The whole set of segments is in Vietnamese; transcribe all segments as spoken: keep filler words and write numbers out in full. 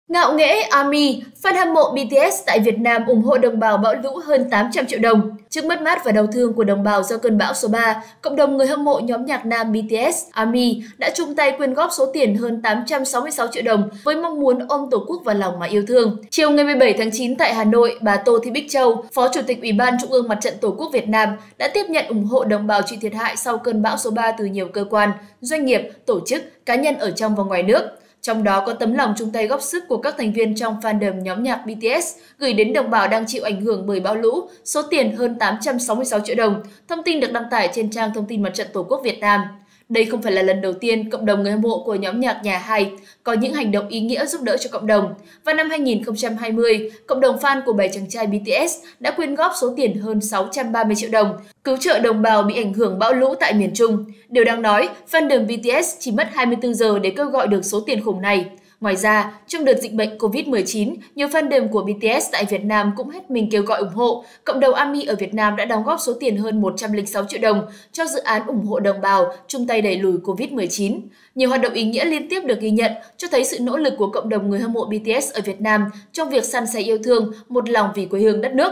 Ngạo nghễ ARMY, fan hâm mộ bê tê ét tại Việt Nam ủng hộ đồng bào bão lũ hơn tám trăm triệu đồng. Trước mất mát và đau thương của đồng bào do cơn bão số ba, cộng đồng người hâm mộ nhóm nhạc nam bê tê ét ARMY đã chung tay quyên góp số tiền hơn tám trăm sáu mươi sáu triệu đồng với mong muốn ôm Tổ quốc vào lòng mà yêu thương. Chiều ngày mười bảy tháng chín tại Hà Nội, bà Tô Thị Bích Châu, Phó Chủ tịch Ủy ban Trung ương Mặt trận Tổ quốc Việt Nam đã tiếp nhận ủng hộ đồng bào chịu thiệt hại sau cơn bão số ba từ nhiều cơ quan, doanh nghiệp, tổ chức, cá nhân ở trong và ngoài nước. Trong đó có tấm lòng chung tay góp sức của các thành viên trong fandom nhóm nhạc bê tê ét gửi đến đồng bào đang chịu ảnh hưởng bởi bão lũ, số tiền hơn tám trăm sáu mươi sáu triệu đồng. Thông tin được đăng tải trên trang thông tin Mặt trận Tổ quốc Việt Nam. Đây không phải là lần đầu tiên cộng đồng người hâm mộ của nhóm nhạc Nhà Hai có những hành động ý nghĩa giúp đỡ cho cộng đồng. Vào năm hai nghìn không trăm hai mươi, cộng đồng fan của bảy chàng trai bê tê ét đã quyên góp số tiền hơn sáu trăm ba mươi triệu đồng, cứu trợ đồng bào bị ảnh hưởng bão lũ tại miền Trung. Điều đáng nói, fandom bê tê ét chỉ mất hai mươi tư giờ để kêu gọi được số tiền khủng này. Ngoài ra, trong đợt dịch bệnh Covid mười chín, nhiều fandom của bê tê ét tại Việt Nam cũng hết mình kêu gọi ủng hộ. Cộng đồng ARMY ở Việt Nam đã đóng góp số tiền hơn một trăm lẻ sáu triệu đồng cho dự án ủng hộ đồng bào chung tay đẩy lùi Covid mười chín. Nhiều hoạt động ý nghĩa liên tiếp được ghi nhận, cho thấy sự nỗ lực của cộng đồng người hâm mộ bê tê ét ở Việt Nam trong việc san sẻ yêu thương, một lòng vì quê hương đất nước.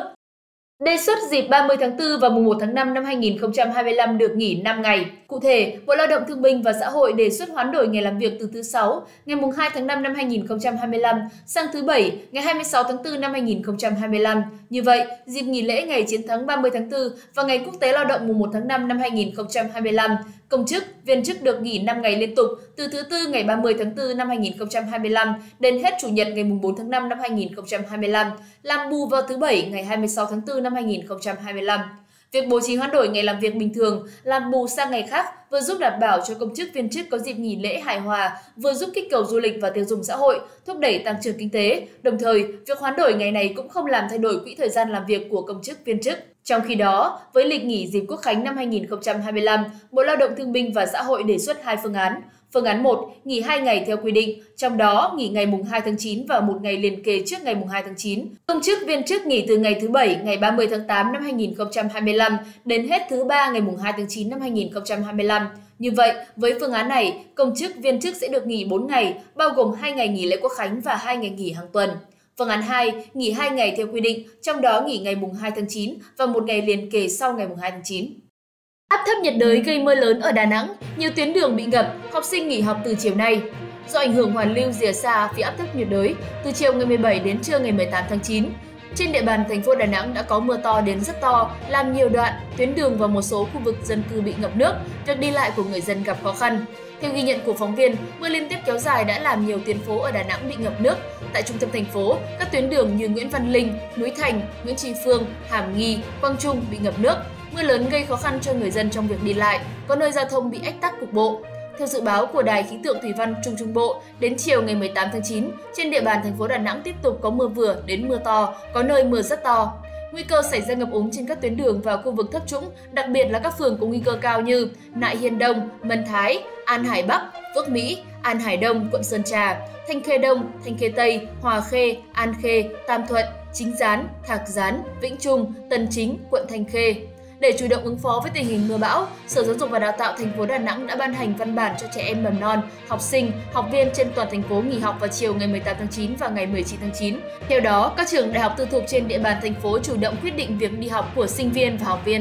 Đề xuất dịp ba mươi tháng tư và mùng một tháng năm năm hai nghìn không trăm hai mươi lăm được nghỉ năm ngày. Cụ thể, Bộ Lao động Thương binh và Xã hội đề xuất hoán đổi ngày làm việc từ thứ Sáu, ngày mùng hai tháng năm năm hai nghìn không trăm hai mươi lăm sang thứ Bảy, ngày hai mươi sáu tháng tư năm hai nghìn không trăm hai mươi lăm. Như vậy, dịp nghỉ lễ ngày chiến thắng ba mươi tháng tư và ngày Quốc tế Lao động mùng một tháng năm năm hai nghìn không trăm hai mươi lăm, công chức, viên chức được nghỉ năm ngày liên tục từ thứ Tư ngày ba mươi tháng tư năm hai nghìn không trăm hai mươi lăm đến hết Chủ nhật ngày mùng bốn tháng năm năm hai nghìn không trăm hai mươi lăm, làm bù vào thứ Bảy ngày hai mươi sáu tháng tư năm hai nghìn không trăm hai mươi lăm. Việc bố trí hoán đổi ngày làm việc bình thường làm bù sang ngày khác vừa giúp đảm bảo cho công chức viên chức có dịp nghỉ lễ hài hòa, vừa giúp kích cầu du lịch và tiêu dùng xã hội, thúc đẩy tăng trưởng kinh tế. Đồng thời, việc hoán đổi ngày này cũng không làm thay đổi quỹ thời gian làm việc của công chức viên chức. Trong khi đó, với lịch nghỉ dịp Quốc khánh năm hai nghìn không trăm hai mươi lăm, Bộ Lao động Thương binh và Xã hội đề xuất hai phương án. Phương án một, nghỉ hai ngày theo quy định, trong đó nghỉ ngày mùng hai tháng chín và một ngày liền kề trước ngày mùng hai tháng chín. Công chức viên chức nghỉ từ ngày thứ Bảy, ngày ba mươi tháng tám năm hai nghìn không trăm hai mươi lăm đến hết thứ Ba ngày mùng hai tháng chín năm hai nghìn không trăm hai mươi lăm. Như vậy, với phương án này, công chức viên chức sẽ được nghỉ bốn ngày, bao gồm hai ngày nghỉ lễ Quốc khánh và hai ngày nghỉ hàng tuần. Phương án hai, nghỉ hai ngày theo quy định, trong đó nghỉ ngày mùng hai tháng chín và một ngày liền kề sau ngày mùng hai tháng chín. Áp thấp nhiệt đới gây mưa lớn ở Đà Nẵng, nhiều tuyến đường bị ngập, học sinh nghỉ học từ chiều nay. Do ảnh hưởng hoàn lưu rìa xa phía áp thấp nhiệt đới, từ chiều ngày mười bảy đến trưa ngày mười tám tháng chín, trên địa bàn thành phố Đà Nẵng đã có mưa to đến rất to, làm nhiều đoạn, tuyến đường và một số khu vực dân cư bị ngập nước, việc đi lại của người dân gặp khó khăn. Theo ghi nhận của phóng viên, mưa liên tiếp kéo dài đã làm nhiều tuyến phố ở Đà Nẵng bị ngập nước. Tại trung tâm thành phố, các tuyến đường như Nguyễn Văn Linh, Núi Thành, Nguyễn Tri Phương, Hàm Nghi, Quang Trung bị ngập nước. Mưa lớn gây khó khăn cho người dân trong việc đi lại, có nơi giao thông bị ách tắc cục bộ. Theo dự báo của Đài khí tượng thủy văn Trung Trung Bộ, đến chiều ngày mười tám tháng chín, trên địa bàn thành phố Đà Nẵng tiếp tục có mưa vừa đến mưa to, có nơi mưa rất to. Nguy cơ xảy ra ngập úng trên các tuyến đường và khu vực thấp trũng, đặc biệt là các phường có nguy cơ cao như Nại Hiên Đông, Mân Thái, An Hải Bắc, Phước Mỹ, An Hải Đông, quận Sơn Trà, Thanh Khê Đông, Thanh Khê Tây, Hòa Khê, An Khê, Tam Thuận, Chính Gián, Thạc Gián, Vĩnh Trung, Tân Chính, quận Thanh Khê. Để chủ động ứng phó với tình hình mưa bão, Sở Giáo dục và Đào tạo thành phố Đà Nẵng đã ban hành văn bản cho trẻ em mầm non, học sinh, học viên trên toàn thành phố nghỉ học vào chiều ngày mười tám tháng chín và ngày mười chín tháng chín. Theo đó, các trường đại học tư thục trên địa bàn thành phố chủ động quyết định việc đi học của sinh viên và học viên.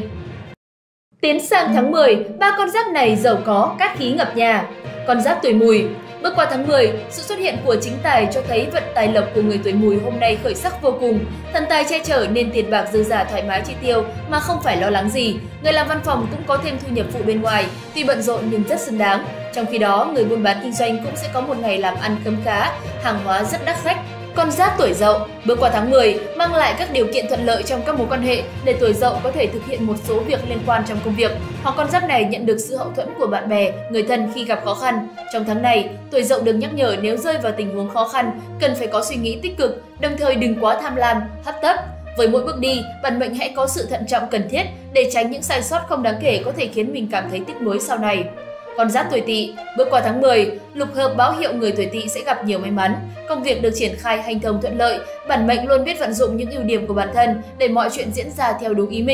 Tiến sang tháng mười, ba con giáp này giàu có, cát khí ngập nhà. Con giáp tuổi Mùi. Bước qua tháng mười, sự xuất hiện của chính tài cho thấy vận tài lộc của người tuổi Mùi hôm nay khởi sắc vô cùng. Thần tài che chở nên tiền bạc dư dả thoải mái chi tiêu mà không phải lo lắng gì. Người làm văn phòng cũng có thêm thu nhập phụ bên ngoài, tuy bận rộn nhưng rất xứng đáng. Trong khi đó, người buôn bán kinh doanh cũng sẽ có một ngày làm ăn khấm khá, hàng hóa rất đắt khách. Con giáp tuổi Dậu. Bước qua tháng mười, mang lại các điều kiện thuận lợi trong các mối quan hệ để tuổi Dậu có thể thực hiện một số việc liên quan trong công việc, hoặc con giáp này nhận được sự hậu thuẫn của bạn bè, người thân khi gặp khó khăn. Trong tháng này, tuổi Dậu được nhắc nhở nếu rơi vào tình huống khó khăn, cần phải có suy nghĩ tích cực, đồng thời đừng quá tham lam, hấp tấp. Với mỗi bước đi, bản mệnh hãy có sự thận trọng cần thiết để tránh những sai sót không đáng kể có thể khiến mình cảm thấy tiếc nuối sau này. Con giáp tuổi Tỵ. Bước qua tháng mười, lục hợp báo hiệu người tuổi Tỵ sẽ gặp nhiều may mắn, công việc được triển khai hanh thông thuận lợi, bản mệnh luôn biết vận dụng những ưu điểm của bản thân để mọi chuyện diễn ra theo đúng ý mình.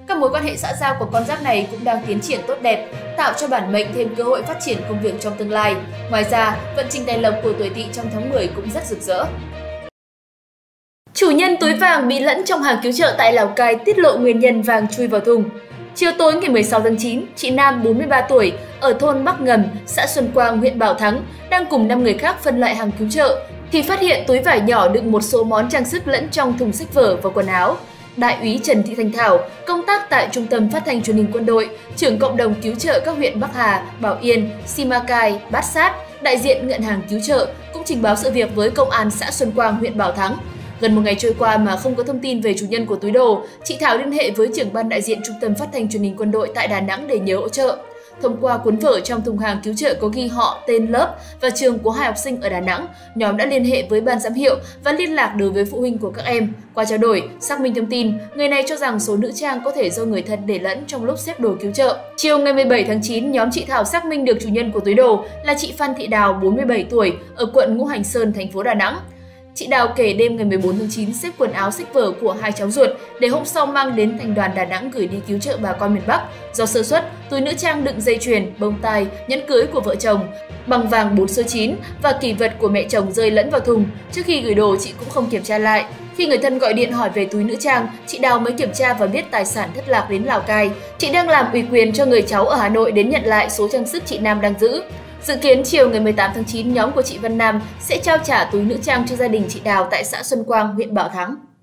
Các mối quan hệ xã giao của con giáp này cũng đang tiến triển tốt đẹp, tạo cho bản mệnh thêm cơ hội phát triển công việc trong tương lai. Ngoài ra, vận trình tài lộc của tuổi Tỵ trong tháng mười cũng rất rực rỡ. Chủ nhân túi vàng bị lẫn trong hàng cứu trợ tại Lào Cai tiết lộ nguyên nhân vàng chui vào thùng. Chiều tối ngày mười sáu tháng chín, chị Nam bốn mươi ba tuổi ở thôn Bắc Ngầm, xã Xuân Quang, huyện Bảo Thắng đang cùng năm người khác phân loại hàng cứu trợ thì phát hiện túi vải nhỏ đựng một số món trang sức lẫn trong thùng sách vở và quần áo. Đại úy Trần Thị Thanh Thảo, công tác tại Trung tâm Phát thanh Truyền hình Quân đội, trưởng cộng đồng cứu trợ các huyện Bắc Hà, Bảo Yên, Simacai, Bát Sát, đại diện nhận hàng cứu trợ cũng trình báo sự việc với công an xã Xuân Quang, huyện Bảo Thắng. Gần một ngày trôi qua mà không có thông tin về chủ nhân của túi đồ, chị Thảo liên hệ với trưởng ban đại diện Trung tâm Phát thanh Truyền hình Quân đội tại Đà Nẵng để nhờ hỗ trợ. Thông qua cuốn vở trong thùng hàng cứu trợ có ghi họ, tên lớp và trường của hai học sinh ở Đà Nẵng, nhóm đã liên hệ với ban giám hiệu và liên lạc đối với phụ huynh của các em. Qua trao đổi, xác minh thông tin, người này cho rằng số nữ trang có thể do người thân để lẫn trong lúc xếp đồ cứu trợ. Chiều ngày mười bảy tháng chín, nhóm chị Thảo xác minh được chủ nhân của túi đồ là chị Phan Thị Đào, bốn mươi bảy tuổi, ở quận Ngũ Hành Sơn, thành phố Đà Nẵng. Chị Đào kể đêm ngày mười bốn tháng chín xếp quần áo sách vở của hai cháu ruột để hôm sau mang đến thành đoàn Đà Nẵng gửi đi cứu trợ bà con miền Bắc. Do sơ suất, túi nữ trang đựng dây chuyền, bông tai, nhẫn cưới của vợ chồng, bằng vàng bốn số chín và kỷ vật của mẹ chồng rơi lẫn vào thùng. Trước khi gửi đồ, chị cũng không kiểm tra lại. Khi người thân gọi điện hỏi về túi nữ trang, chị Đào mới kiểm tra và biết tài sản thất lạc đến Lào Cai. Chị đang làm ủy quyền cho người cháu ở Hà Nội đến nhận lại số trang sức chị Nam đang giữ. Dự kiến chiều ngày mười tám tháng chín, nhóm của chị Vân Nam sẽ trao trả túi nữ trang cho gia đình chị Đào tại xã Xuân Quang, huyện Bảo Thắng.